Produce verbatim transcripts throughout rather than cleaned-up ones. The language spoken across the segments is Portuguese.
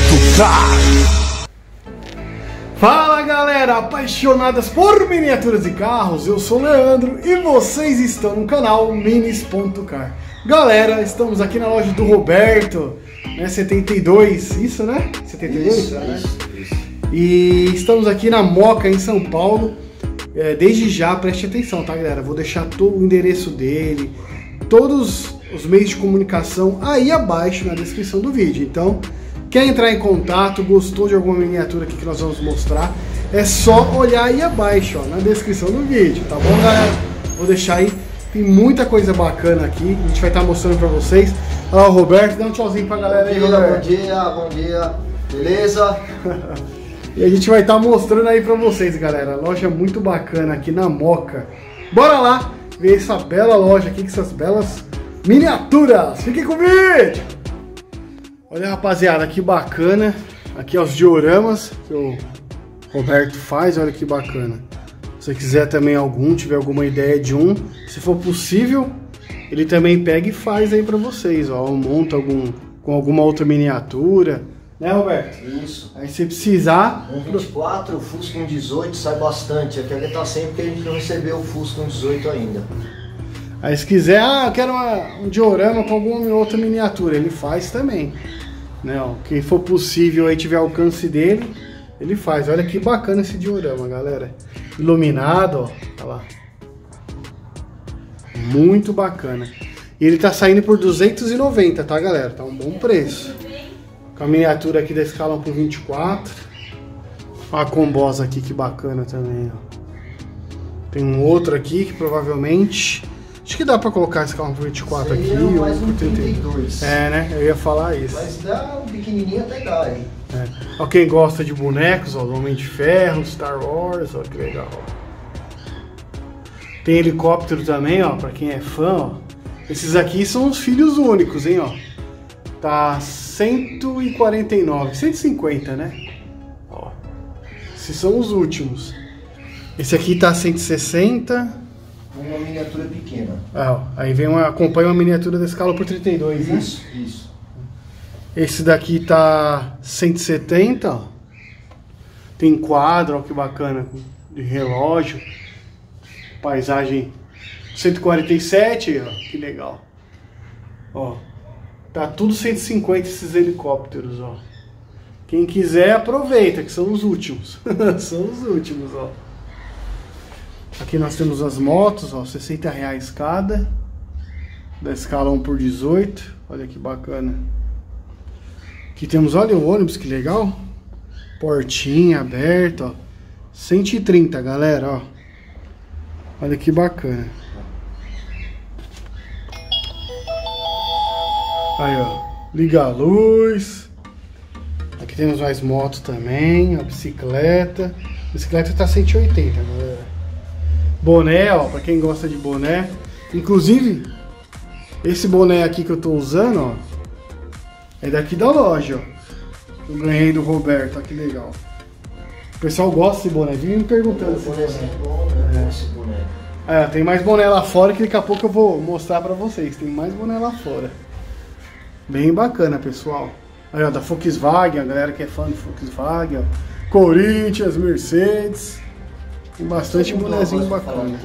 Car. Fala galera, apaixonadas por miniaturas e carros, eu sou o Leandro e vocês estão no canal Minis ponto car. Galera, estamos aqui na loja do Roberto, né, setenta e dois, isso né? setenta e dois? Isso, né? Isso, isso. E estamos aqui na Moca, em São Paulo. É, desde já, preste atenção, tá galera? Vou deixar todo o endereço dele, todos os meios de comunicação aí abaixo na descrição do vídeo. Então, quer entrar em contato, gostou de alguma miniatura aqui que nós vamos mostrar, é só olhar aí abaixo, ó, na descrição do vídeo, tá bom galera? Vou deixar aí, tem muita coisa bacana aqui, a gente vai estar mostrando pra vocês. Olha lá o Roberto, dá um tchauzinho pra galera aí, Roberto. Bom dia, bom dia, beleza? E a gente vai estar mostrando aí pra vocês, galera. Loja muito bacana aqui na Moca. Bora lá ver essa bela loja aqui, com essas belas miniaturas. Fiquem com o vídeo! Olha, rapaziada, que bacana. Aqui ó, os dioramas que o Roberto faz, olha que bacana. Se você quiser também algum, tiver alguma ideia de um, se for possível, ele também pega e faz aí pra vocês, ó. Monta algum, com alguma outra miniatura. Né, Roberto? Isso. Aí se precisar... Um vinte e quatro, o Fusca um dezoito sai bastante. Aqui ele tá sempre porque a gente não recebeu o Fusca um dezoito ainda. Aí se quiser, ah, eu quero uma, um diorama com alguma outra miniatura, ele faz também. Né, ó, quem for possível aí, tiver alcance dele, ele faz. Olha que bacana esse diorama, galera. Iluminado, ó. Tá lá. Muito bacana. E ele tá saindo por duzentos e noventa, tá, galera? Tá um bom preço. Com a miniatura aqui da escala um por vinte e quatro. Olha a combosa aqui, que bacana também, ó. Tem um outro aqui que provavelmente... Acho que dá pra colocar a escala um por vinte e quatro aqui. Mais um trinta e dois. É, né? Eu ia falar isso. Mas dá um pequenininho até dá, hein? É. Ó, quem gosta de bonecos, ó, Homem de Ferro, Star Wars, ó, que legal. Tem helicóptero também, ó, pra quem é fã, ó. Esses aqui são os filhos únicos, hein, ó. Tá cento e quarenta e nove, cento e cinquenta, né? Ó. Esses são os últimos. Esse aqui tá cento e sessenta. Uma miniatura pequena. Ah, ó. Aí vem uma, acompanha uma miniatura da escala por trinta e dois, né? Isso, isso. Esse daqui tá cento e setenta, ó. Tem quadro, ó, que bacana, de relógio. Paisagem cento e quarenta e sete, ó, que legal. Ó. Tá tudo cento e cinquenta esses helicópteros, ó. Quem quiser aproveita, que são os últimos. São os últimos, ó. Aqui nós temos as motos, ó, sessenta reais cada. Da escala um por dezoito. Olha que bacana. Aqui temos, olha o ônibus, que legal. Portinha aberta, ó. cento e trinta, galera, ó. Olha que bacana. Aí, ó, liga a luz. Aqui temos mais motos também, a bicicleta. A bicicleta tá cento e oitenta, galera. Boné, ó, pra quem gosta de boné. Inclusive, esse boné aqui que eu tô usando, ó, é daqui da loja, ó. Eu ganhei do Roberto, ó, que legal. O pessoal gosta desse boné, vive me perguntando. O boné é bom, né? Esse boné. É, tem mais boné lá fora que daqui a pouco eu vou mostrar pra vocês. Tem mais boné lá fora. Bem bacana, pessoal. Aí, ó, da Volkswagen, a galera que é fã de Volkswagen, ó. Corinthians, Mercedes. Tem bastante bonezinho bacana.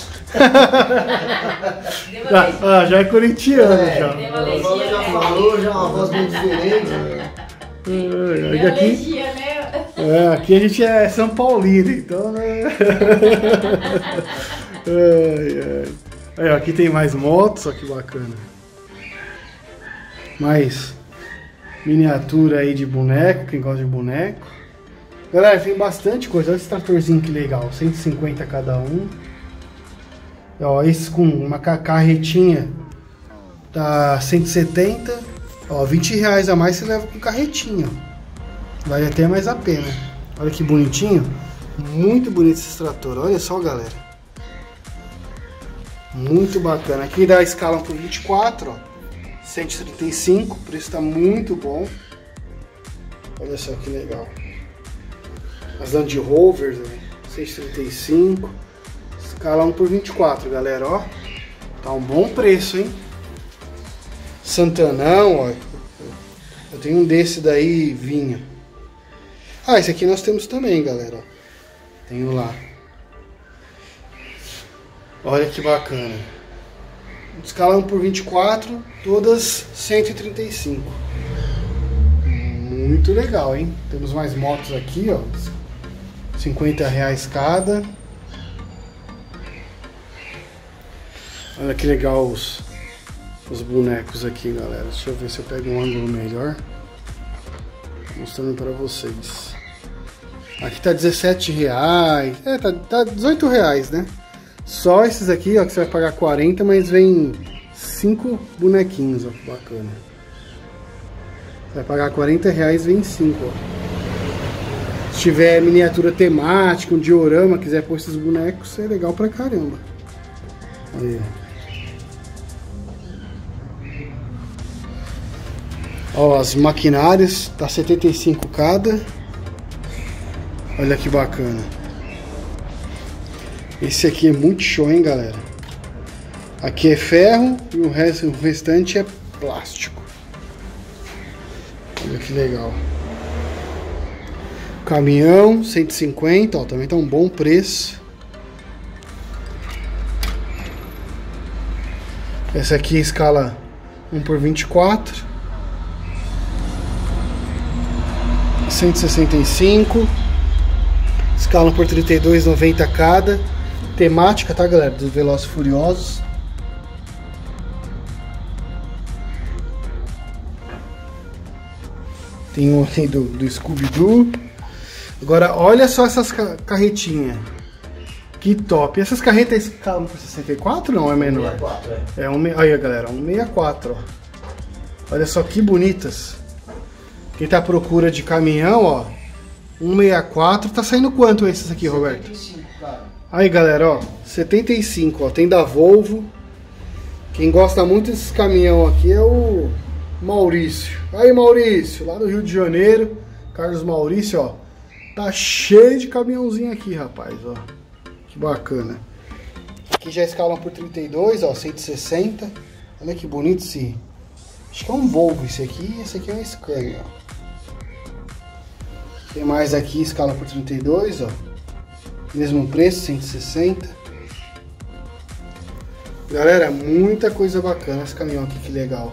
ah, ah, já é corintiano, é, já. O nome já falou, já é uma voz bem diferente. É, é, aqui, é, aqui a gente é São Paulino, então, né? ai, ai. Aí, ó, aqui tem mais motos, ó, que bacana. Mais miniatura aí de boneco, quem gosta de boneco. Galera, tem bastante coisa. Olha esse tratorzinho que legal, cento e cinquenta cada um. Ó, esse com uma carretinha tá cento e setenta. Ó, vinte reais a mais você leva com carretinha. Vale até mais a pena. Olha que bonitinho. Muito bonito esse trator, olha só, galera. Muito bacana. Aqui dá a escala por vinte e quatro, ó. cento e trinta e cinco, o preço tá muito bom. Olha só que legal. As Land Rover, cento e trinta e cinco. Escala um por vinte e quatro, galera, ó. Tá um bom preço, hein? Santanão, ó. Eu tenho um desse daí, vinho. Ah, esse aqui nós temos também, galera. Ó. Tenho lá. Olha que bacana. Escala um por vinte e quatro, todas cento e trinta e cinco. Muito legal, hein? Temos mais motos aqui, ó. cinquenta reais cada. Olha que legal os, os bonecos aqui, galera. Deixa eu ver se eu pego um ângulo melhor. Mostrando pra vocês. Aqui tá dezessete reais. É, tá, tá dezoito reais, né? Só esses aqui, ó, que você vai pagar quarenta, mas vem cinco bonequinhos, ó, que bacana. Você vai pagar quarenta reais, vem cinco, ó. Se tiver miniatura temática, um diorama, quiser pôr esses bonecos, é legal pra caramba. Aí. Ó, as maquinárias, tá setenta e cinco cada. Olha que bacana. Esse aqui é muito show, hein, galera. Aqui é ferro e o, resto, o restante é plástico. Olha que legal. Caminhão, cento e cinquenta, ó, também tá um bom preço. Essa aqui é escala um por vinte e quatro. cento e sessenta e cinco. Escala um por trinta e dois, noventa cada. Temática, tá, galera? Dos Velozes e Furiosos. Tem um aqui do, do Scooby-Doo. Agora, olha só essas ca carretinhas. Que top. E essas carretas escalam por sessenta e quatro, não? É menor? sessenta e quatro, é. É um, aí, galera, um sessenta e quatro, ó. Olha só que bonitas. Quem tá à procura de caminhão, ó. um sessenta e quatro. Tá saindo quanto esses aqui, Roberto? setenta e cinco, cara. Aí, galera, ó, setenta e cinco, ó, tem da Volvo. Quem gosta muito desses caminhão aqui é o Maurício. Aí, Maurício, lá do Rio de Janeiro, Carlos Maurício, ó, tá cheio de caminhãozinho aqui, rapaz, ó, que bacana. Aqui já escalam por trinta e dois, ó, cento e sessenta. Olha que bonito esse, acho que é um Volvo esse aqui, e esse aqui é um Scania, ó. Tem mais aqui, escala por trinta e dois, ó. Mesmo preço, cento e sessenta. Galera, muita coisa bacana esse caminhão aqui, que legal.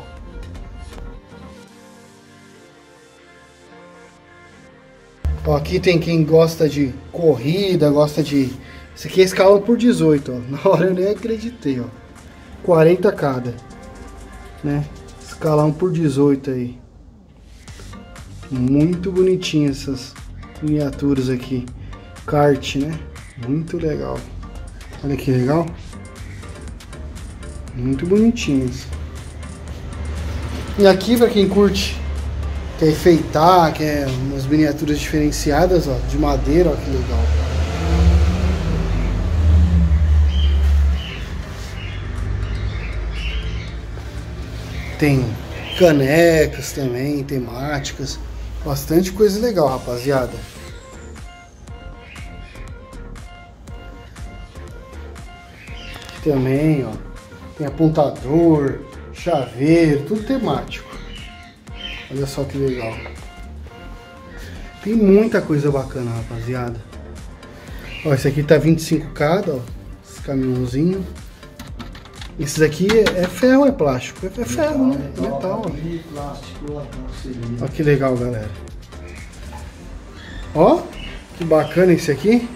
Ó, aqui tem quem gosta de corrida, gosta de... Esse aqui é escala por dezoito, ó. Na hora eu nem acreditei, ó. quarenta cada, né? Escala um por dezoito aí. Muito bonitinho essas miniaturas aqui. Kart, né? Muito legal. Olha que legal. Muito bonitinhos. E aqui, pra quem curte, quer enfeitar, quer umas miniaturas diferenciadas, ó, de madeira, ó, que legal. Tem canecas também, temáticas. Bastante coisa legal, rapaziada. Aqui também, ó. Tem apontador, chaveiro, tudo temático. Olha só que legal. Tem muita coisa bacana, rapaziada. Ó, esse aqui tá vinte e cinco cada, ó. Esse caminhãozinho. Esses aqui é, é ferro ou é plástico? É, é ferro, né? Metal. metal ó. Ó que legal, galera. Ó, que bacana esse aqui.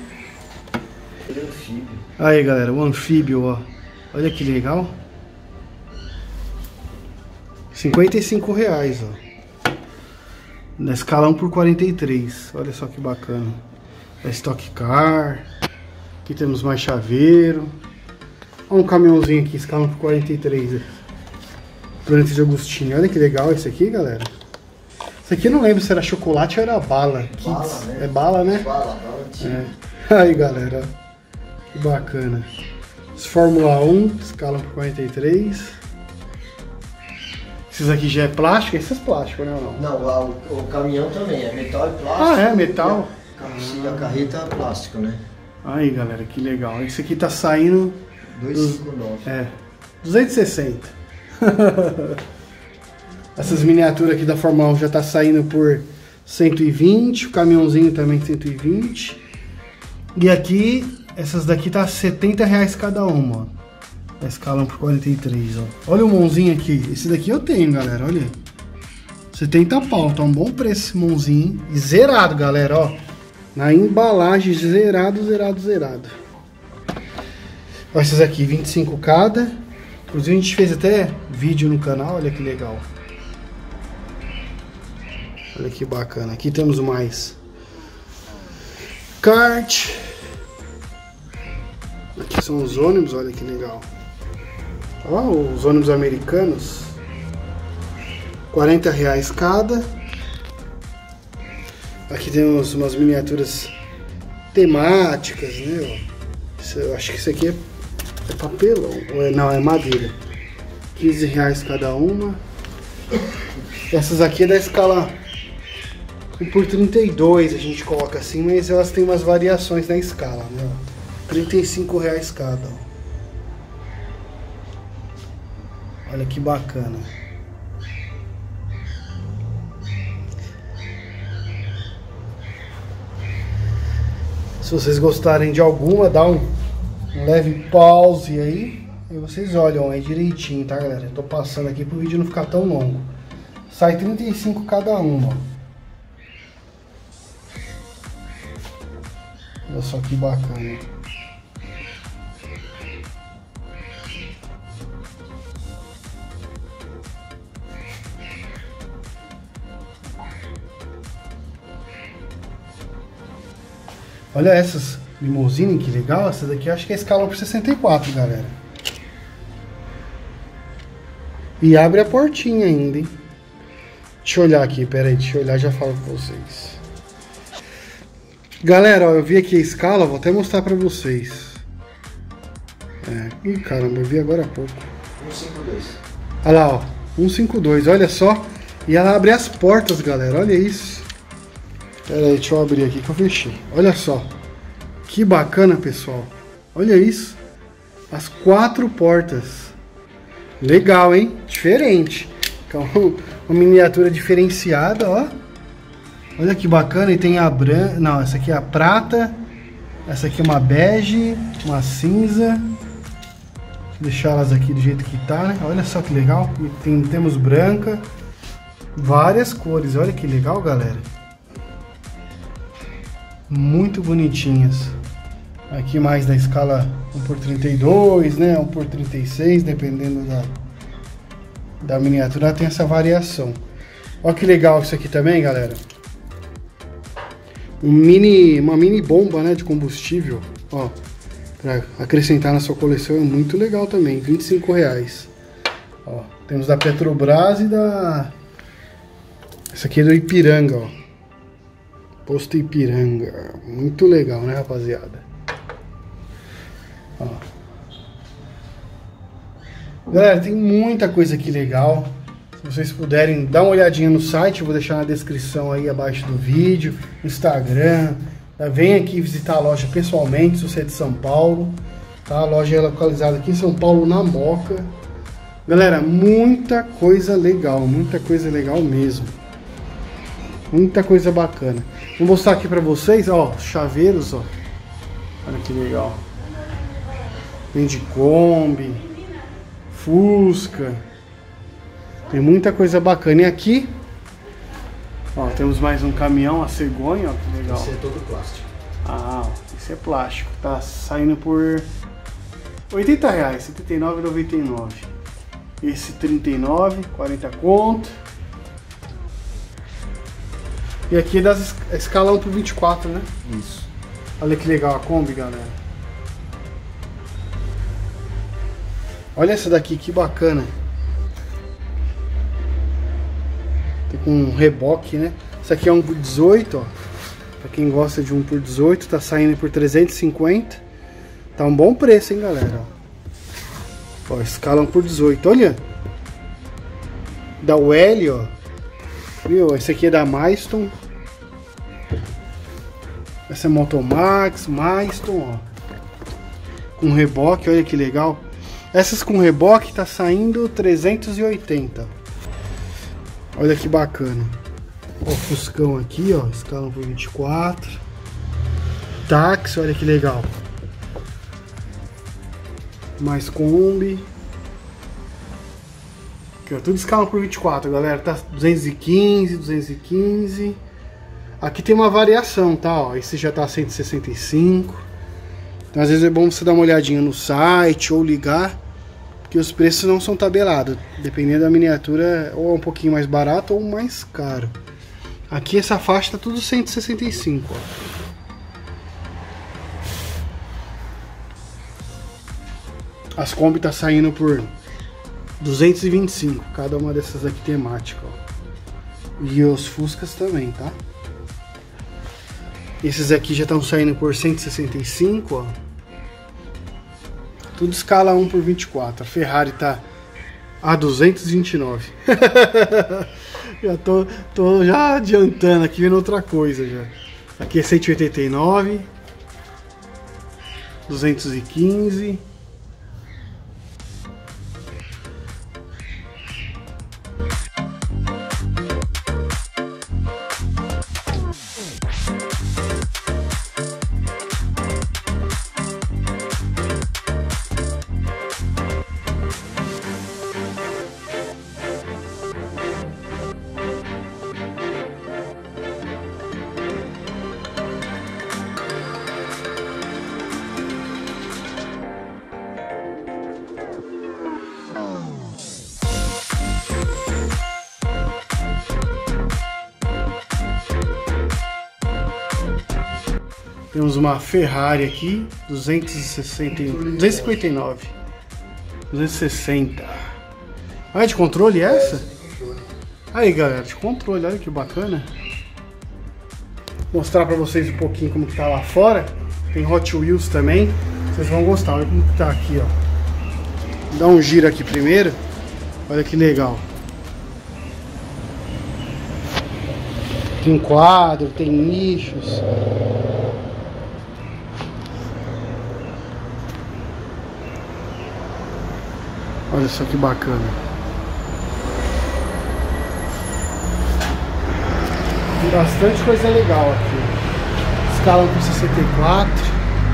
Aí, galera, o anfíbio, ó. Olha que legal. cinquenta e cinco reais, ó. Na escala um por quarenta e três. Olha só que bacana. É Stock Car. Aqui temos mais chaveiro. Olha um caminhãozinho aqui, escala um por quarenta e três. Planeta de Agostinho. Olha que legal esse aqui, galera. Esse aqui eu não lembro se era chocolate ou era bala. Bala, Kids. né? É bala, né? Bala, bala antiga. É. Aí, galera. Que bacana. Esse Fórmula um, escala um por quarenta e três. Esses aqui já é plástico? Esses é plástico, né? Ou não? Não, o, o caminhão também é metal e plástico. Ah, é? Metal? E a, a carreta é plástico, né? Aí, galera, que legal. Esse aqui tá saindo... duzentos e cinquenta e nove. É, duzentos e sessenta. Essas miniaturas aqui da Fórmula um já tá saindo por cento e vinte, o caminhãozinho também cento e vinte. E aqui, essas daqui tá setenta reais cada uma, ó. A escala por quarenta e três, ó. Olha o mãozinho aqui, esse daqui eu tenho, galera, olha. setenta pau, tá um bom preço esse mãozinho. E zerado, galera, ó. Na embalagem, zerado, zerado, zerado. Ó, essas aqui, vinte e cinco cada. Inclusive a gente fez até vídeo no canal, olha que legal. Olha que bacana. Aqui temos mais kart. Aqui são os ônibus, olha que legal. Ó, os ônibus americanos. quarenta reais cada. Aqui temos umas miniaturas temáticas, né? Isso, eu acho que isso aqui é, é papelão. Ou é, não, é madeira. quinze reais cada uma. Essas aqui é da escala um por trinta e dois, a gente coloca assim, mas elas têm umas variações na escala, né? trinta e cinco reais cada. Olha que bacana. Se vocês gostarem de alguma, dá um, um leve pause aí e vocês olham aí direitinho, tá, galera? Eu tô passando aqui pro vídeo não ficar tão longo. Sai trinta e cinco cada uma, ó. Olha só que bacana. Olha essas limousine, que legal. Essa daqui eu acho que é escala por sessenta e quatro, galera. E abre a portinha ainda, hein? Deixa eu olhar aqui, pera aí, deixa eu olhar e já falo com vocês. Galera, ó, eu vi aqui a escala, vou até mostrar pra vocês. É, ih, caramba, eu vi agora há pouco. cento e cinquenta e dois. Olha lá, ó, cento e cinquenta e dois, olha só. E ela abre as portas, galera, olha isso. Pera aí, deixa eu abrir aqui que eu fechei. Olha só, que bacana, pessoal. Olha isso, as quatro portas. Legal, hein? Diferente. Então, uma miniatura diferenciada, ó. Olha que bacana, e tem a branca, não, essa aqui é a prata, essa aqui é uma bege, uma cinza. Vou deixar elas aqui do jeito que tá, né? Olha só que legal, e tem, temos branca, várias cores, olha que legal, galera. Muito bonitinhas. Aqui mais da escala um por trinta e dois, né, um por trinta e seis, dependendo da, da miniatura, tem essa variação. Olha que legal isso aqui também, galera. Um mini, uma mini bomba, né, de combustível, ó, para acrescentar na sua coleção, é muito legal também, vinte e cinco reais. Ó, temos da Petrobras e da... Essa aqui é do Ipiranga, ó. Posto Ipiranga, muito legal, né, rapaziada? Ó. Galera, tem muita coisa aqui legal. Se vocês puderem dar uma olhadinha no site, eu vou deixar na descrição aí abaixo do vídeo, Instagram. Vem aqui visitar a loja pessoalmente, se você é de São Paulo, tá? A loja é localizada aqui em São Paulo, na Moca. Galera, muita coisa legal, muita coisa legal mesmo. Muita coisa bacana. Vou mostrar aqui pra vocês, ó, chaveiros, ó. Olha que legal. Vem de Kombi, Fusca. Tem muita coisa bacana. E aqui, ó, temos mais um caminhão, a cegonha, ó, que legal. Esse é todo plástico. Ah, esse é plástico. Tá saindo por oitenta reais, setenta e nove reais e noventa e nove centavos. Esse trinta e nove reais, quarenta conto. E aqui é das a escala um por vinte e quatro, né? Isso. Olha que legal a Kombi, galera. Olha essa daqui, que bacana. Tem com um reboque, né? Essa aqui é um por dezoito, ó. Pra quem gosta de um por dezoito, tá saindo por trezentos e cinquenta. Tá um bom preço, hein, galera? Ó, escala um por dezoito, olha. Da U L, ó. Viu? Esse aqui é da Milestone. Essa é Motomax, Milestone, ó. Com reboque, olha que legal. Essas com reboque tá saindo trezentos e oitenta. Olha que bacana. Ó, o Fuscão aqui, ó, escala por vinte e quatro. Táxi, olha que legal. Mais Kombi. Aqui, ó, tudo escala por vinte e quatro, galera. Tá duzentos e quinze, duzentos e quinze. Aqui tem uma variação, tá? Ó, esse já tá cento e sessenta e cinco. Então, às vezes é bom você dar uma olhadinha no site ou ligar, porque os preços não são tabelados. Dependendo da miniatura, ou é um pouquinho mais barato ou mais caro. Aqui essa faixa tá tudo cento e sessenta e cinco, ó. As Kombi tá saindo por duzentos e vinte e cinco, cada uma dessas aqui temática, ó. E os Fuscas também, tá? Esses aqui já estão saindo por cento e sessenta e cinco, ó. Tudo escala um por vinte e quatro. A Ferrari tá a duzentos e vinte e nove. Já tô, tô já adiantando aqui, vendo outra coisa já. Aqui é cento e oitenta e nove, duzentos e quinze. Temos uma Ferrari aqui, duzentos e sessenta, duzentos e cinquenta e nove, duzentos e sessenta. Ah, é de controle essa? Aí, galera, de controle, olha que bacana. Vou mostrar pra vocês um pouquinho como que tá lá fora. Tem Hot Wheels também, vocês vão gostar. Olha como que tá aqui, ó. Vou dar um giro aqui primeiro. Olha que legal. Tem quadro, tem nichos. Olha só que bacana. Tem bastante coisa legal aqui. Escala por sessenta e quatro.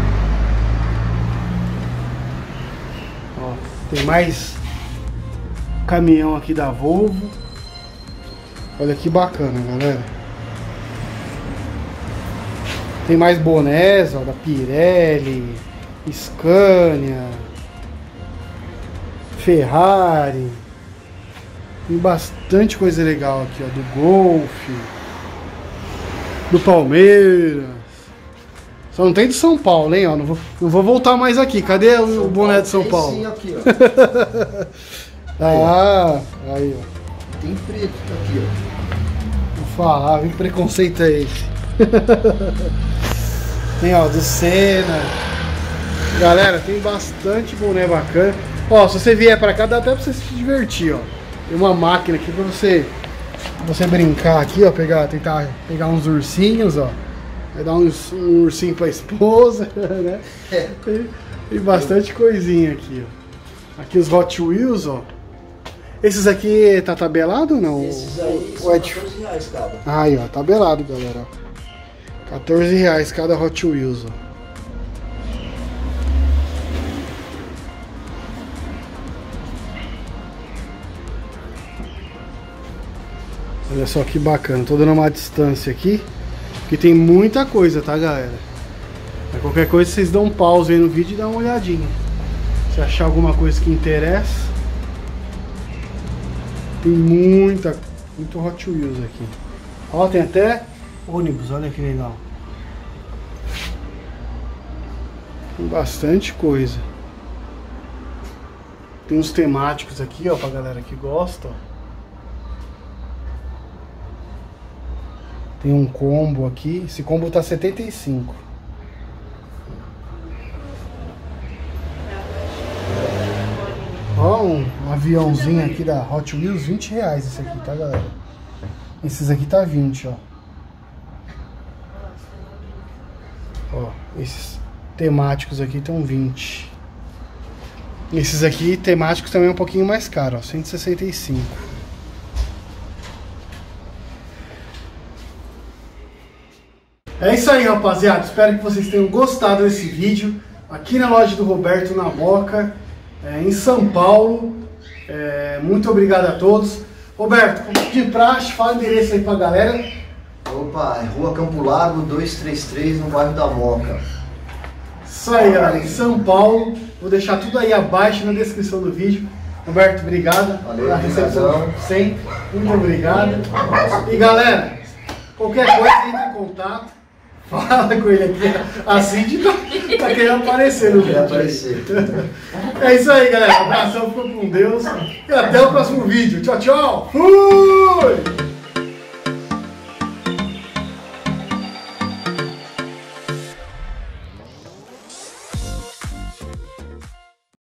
Ó, tem mais caminhão aqui da Volvo. Olha que bacana, galera. Tem mais bonés, ó, da Pirelli, Scania, Ferrari. Tem bastante coisa legal aqui, ó, do Golf, do Palmeiras. Só não tem de São Paulo, hein, ó. Não vou, não vou voltar mais aqui. Cadê o São boné de São Paulo? Sim, aqui, ó. Ah, aí, ó. Tem preto aqui, ó. Vou falar, que preconceito é esse? Tem, ó, do Senna. Galera, tem bastante boné bacana. Ó, se você vier pra cá, dá até pra você se divertir, ó. Tem uma máquina aqui pra você, pra você brincar aqui, ó. Pegar, tentar pegar uns ursinhos, ó. Vai dar uns, um ursinho pra esposa, né? É. Tem, tem bastante coisinha aqui, ó. Aqui os Hot Wheels, ó. Esses aqui tá tabelado ou não? Esses aí são quatorze reais cada. Aí, ó, tabelado, galera. quatorze reais cada Hot Wheels, ó. Olha só que bacana, tô dando uma distância aqui, porque tem muita coisa, tá, galera? Mas qualquer coisa vocês dão um pause aí no vídeo e dá uma olhadinha. Se achar alguma coisa que interessa. Tem muita, muito Hot Wheels aqui. Ó, tem até ônibus, olha que legal. Tem bastante coisa. Tem uns temáticos aqui, ó, pra galera que gosta, ó. Tem um combo aqui. Esse combo tá setenta e cinco. Ó, um, um aviãozinho aqui da Hot Wheels, vinte reais esse aqui, tá, galera? Esses aqui tá vinte, ó. Ó, esses temáticos aqui estão vinte. Esses aqui temáticos também é um pouquinho mais caro, ó, cento e sessenta e cinco. É isso aí, rapaziada. Espero que vocês tenham gostado desse vídeo. Aqui na loja do Roberto, na Moca, é, em São Paulo. É, muito obrigado a todos. Roberto, como de praxe, fala o endereço aí pra galera. Opa, é Rua Campo Largo duzentos e trinta e três, no bairro da Moca. Isso aí, galera, em São Paulo. Vou deixar tudo aí abaixo na descrição do vídeo. Roberto, obrigado pela recepção sempre. Muito obrigado. E galera, qualquer coisa, entre em contato. Fala com ele aqui. A Cindy tá, tá querendo aparecer no vídeo. Aparecer. É isso aí, galera. Um abração, fica com Deus. E até o próximo vídeo. Tchau, tchau. Fui!